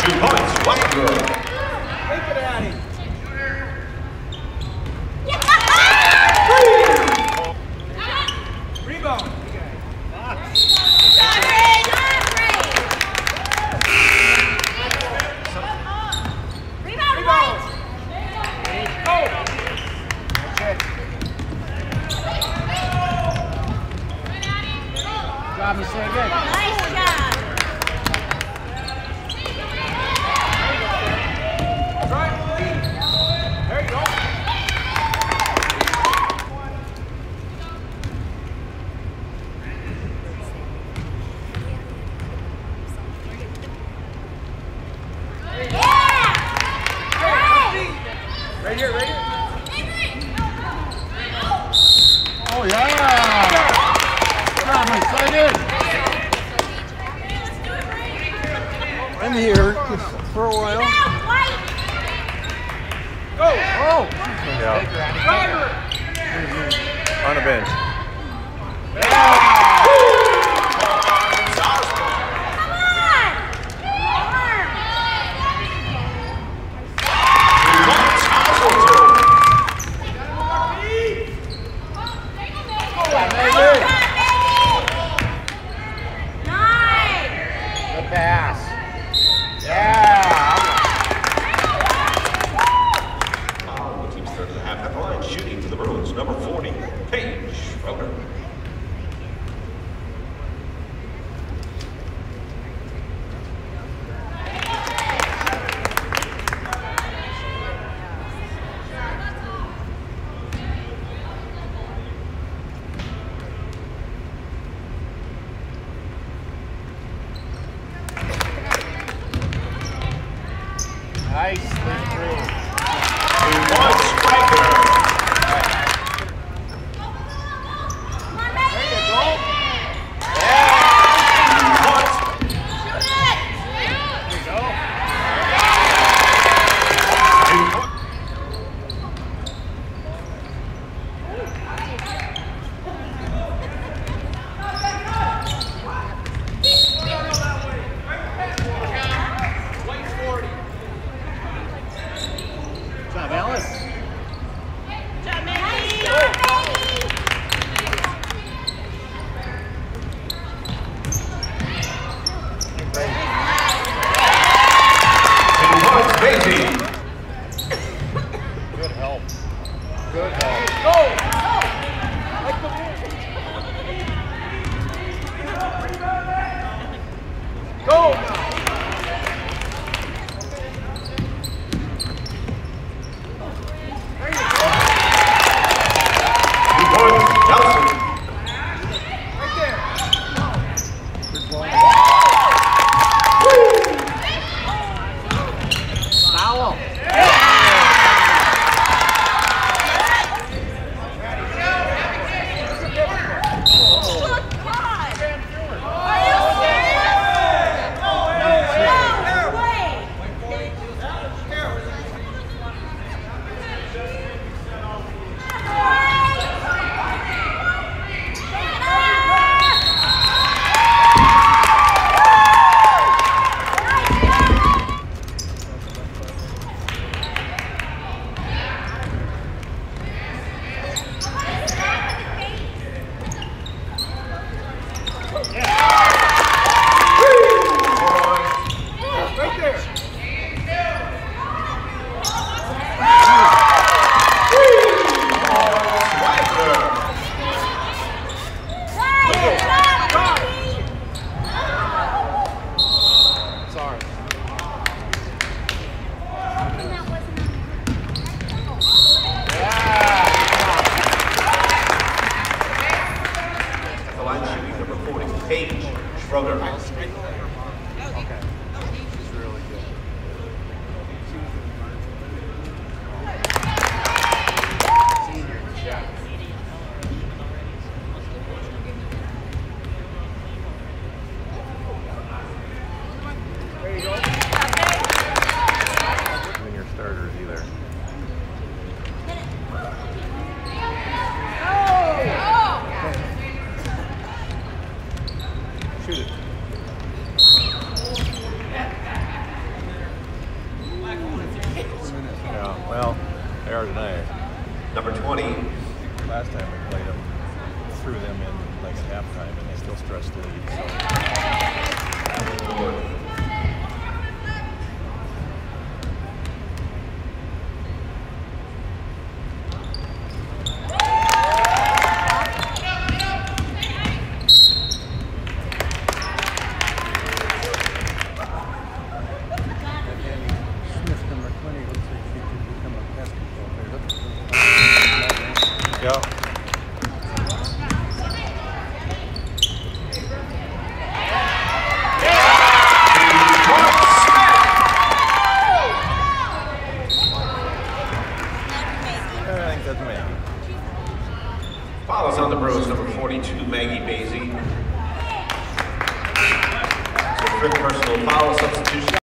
2 points, White Girl. Take it, Addie. Rebound. Michelle, good. Nice job. There you go. Right here, right here. Oh, yeah. I'm excited. In here for a while. Go. Oh. Yeah. Driver. On a bench. Shooting for the Bruins, number 40, Paige Schroeder. Nicely through. One striker. Good job, Alice. Number 20. Last time we played them, threw them in like at halftime, and they still stretched the lead. So. Smith, number 20, looks like he could become a basketball player. Yeah. I think that's Maggie. Fouls on the Bruins, number 42, Maggie Basie. So, personal foul substitution.